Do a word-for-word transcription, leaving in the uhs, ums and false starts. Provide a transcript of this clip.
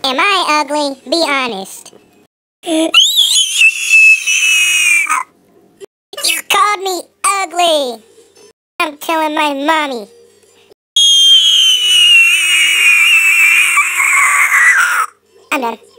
Am I ugly? Be honest. You called me ugly. I'm telling my mommy. I'm done.